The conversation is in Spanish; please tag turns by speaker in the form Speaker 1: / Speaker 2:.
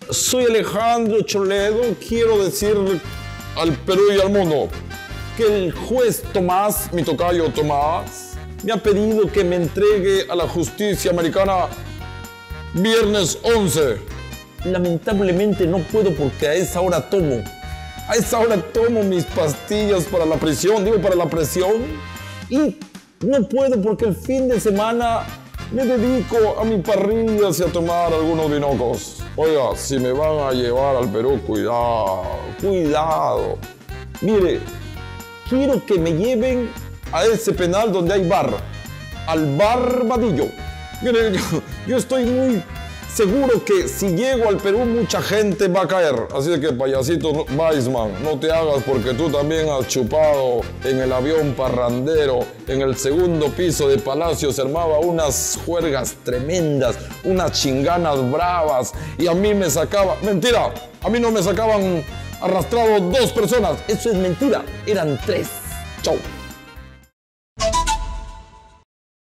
Speaker 1: Soy Alejandro Choledo. Quiero decir al Perú y al mundo que el juez Tomás, mi tocayo Tomás, me ha pedido que me entregue a la justicia americana viernes 11. Lamentablemente no puedo porque a esa hora tomo mis pastillas para la presión, para la presión. Y no puedo porque el fin de semana me dedico a mi parrilla y a tomar algunos vinocos. Oiga, si me van a llevar al Perú, cuidado. Mire, quiero que me lleven a ese penal donde hay bar, al Barbadillo. Mire, yo estoy muy seguro que si llego al Perú mucha gente va a caer. Así que, payasito Weisman, no te hagas porque tú también has chupado en el avión parrandero. En el segundo piso de Palacio se armaba unas juergas tremendas, unas chinganas bravas. Y a mí me sacaba... Mentira, a mí no me sacaban arrastrado 2 personas. Eso es mentira, eran 3. Chau.